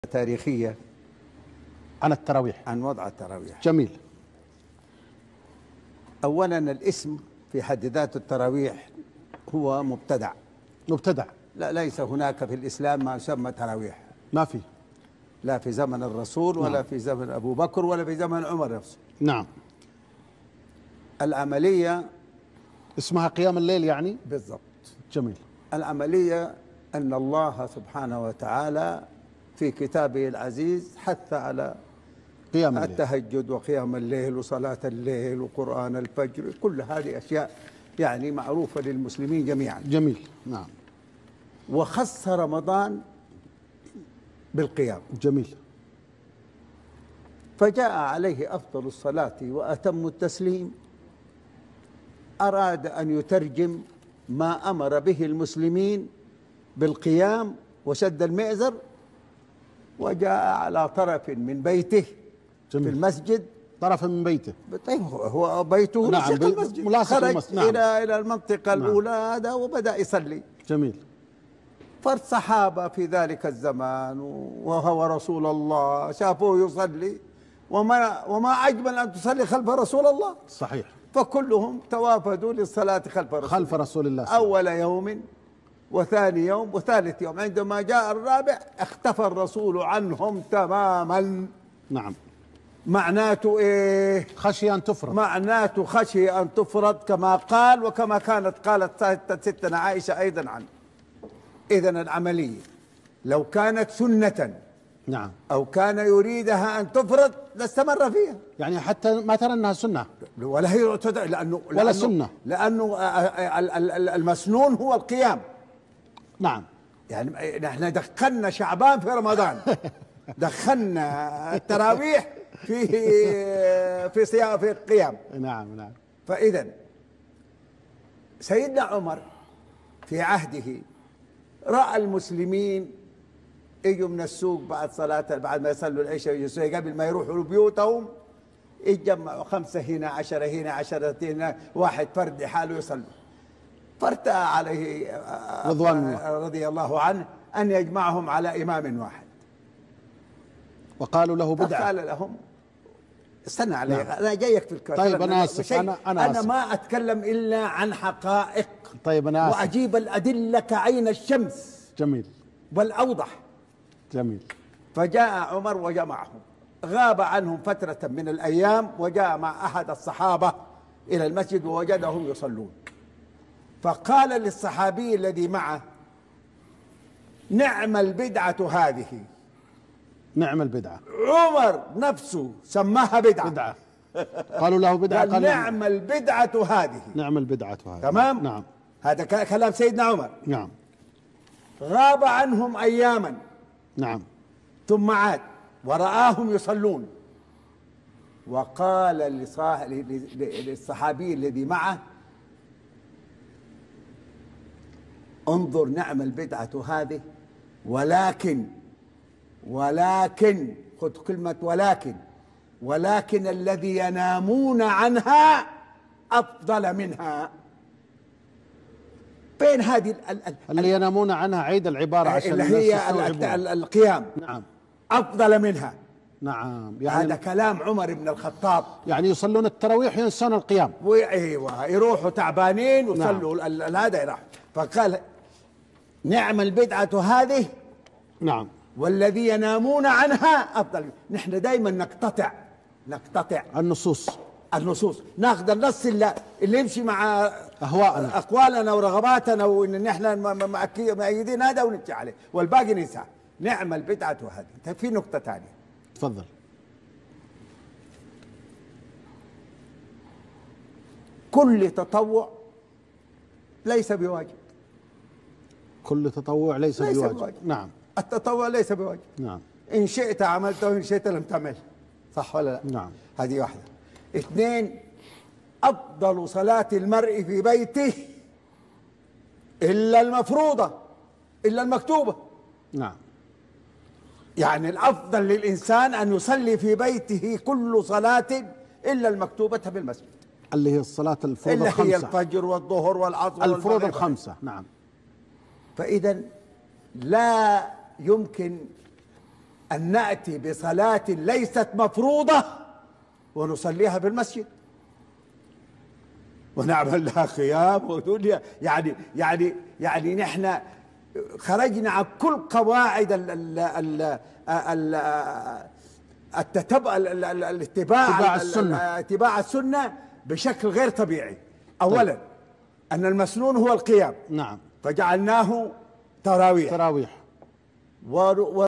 تاريخية عن التراويح، عن وضع التراويح. جميل. أولا الاسم في حد ذاته التراويح هو مبتدع. لا، ليس هناك في الإسلام ما يسمى تراويح، ما في، لا في زمن الرسول ولا في زمن أبو بكر ولا في زمن عمر نفسه. نعم. العملية اسمها قيام الليل يعني؟ بالضبط. جميل. العملية أن الله سبحانه وتعالى في كتابه العزيز حث على قيام الليل، التهجد وقيام الليل وصلاة الليل وقرآن الفجر، كل هذه أشياء يعني معروفة للمسلمين جميعا. جميل. نعم. وخص رمضان بالقيام. جميل. فجاء عليه أفضل الصلاة وأتم التسليم، أراد أن يترجم ما أمر به المسلمين بالقيام وشد المئزر، وجاء على طرف من بيته. جميل. في المسجد، طرف من بيته. طيب هو بيته نعم، المسجد، ملاصق خرج المسجد. نعم. إلى المنطقة الأولى هذا وبدأ يصلي. جميل. فالصحابة في ذلك الزمان وهو رسول الله شافوه يصلي، وما أجمل أن تصلي خلف رسول الله. صحيح. فكلهم توافدوا للصلاة خلف رسول الله أول يوم وثاني يوم وثالث يوم. عندما جاء الرابع اختفى الرسول عنهم تماما. نعم. معناته إيه؟ خشي أن تفرض. معناته خشي أن تفرض كما قال، وكما قالت ستنا عائشة أيضا عنه. إذن العملية لو كانت سنة، نعم، أو كان يريدها أن تفرض لاستمر فيها، يعني حتى ما ترى أنها سنة ولا هي ولا سنة، لأنه المسنون هو القيام. نعم. يعني نحن دخلنا شعبان في رمضان، دخلنا التراويح في القيام. نعم. نعم. فإذا سيدنا عمر في عهده رأى المسلمين يجوا من السوق بعد ما يصلوا العشاء قبل ما يروحوا لبيوتهم، يتجمعوا 5 هنا 10 هنا 10 هنا، واحد فرد حاله يصلوا. فارتأى عليه رضي الله عنه أن يجمعهم على إمام واحد، وقالوا له بدعة. فقال لهم استنى علي. نعم. أنا جايك في الكلام. طيب أنا آسف. أنا ما أتكلم إلا عن حقائق. طيب أنا آسف. وأجيب الأدلة كعين الشمس. جميل. والأوضح. جميل. فجاء عمر وجمعهم، غاب عنهم فترة من الأيام، وجاء مع أحد الصحابة إلى المسجد ووجدهم يصلون، فقال للصحابي الذي معه: نعم البدعة هذه. نعم البدعة. عمر نفسه سماها بدعة. قالوا له بدعة، قال نعم البدعة هذه. نعم البدعة هذه. تمام. نعم. هذا كلام سيدنا عمر. نعم. غاب عنهم أياما. نعم. ثم عاد ورآهم يصلون، وقال للصحابي الذي معه: انظر، نعم البدعة هذه، ولكن خذ كلمة ولكن الذي ينامون عنها أفضل منها. فين هذه اللي ينامون عنها؟ عيد العبارة عشان اللي هي القيام. نعم. أفضل منها. نعم. يعني هذا كلام عمر بن الخطاب. يعني يصلون التراويح وينسون القيام. ايوه، يروحوا تعبانين ويصلوا. نعم. هذا يروح. فقال: نعم البدعة هذه. نعم. والذي ينامون عنها أفضل. نحن دائما نقتطع النصوص، ناخذ النص اللي يمشي مع أهواءنا، أقوالنا ورغباتنا، وإن نحن مؤيدين هذا ونمشي عليه، والباقي ننساه. نعم البدعة هذه. في نقطة ثانية. تفضل. كل تطوع ليس بواجب. كل تطوع ليس بواجب. نعم. التطوع ليس بواجب. نعم. إن شئت عملته وإن شئت لم تعمل. صح ولا لا؟ نعم. هذه واحدة. 2، أفضل صلاة المرء في بيته إلا المفروضة، إلا المكتوبة. نعم. يعني الأفضل للإنسان أن يصلي في بيته كل صلاة إلا المكتوبة بالمسجد، اللي هي الصلاة الفروض اللي الخمسة، هي الفجر والظهر والعصر الفروض الخمسة. نعم. فإذا لا يمكن أن نأتي بصلاة ليست مفروضة ونصليها بالمسجد ونعمل لها خيام ودنيا. يعني نحن خرجنا عن كل قواعد اتباع السنة بشكل غير طبيعي. أولا أن المسنون هو القيام، نعم، فجعلناه تراويح.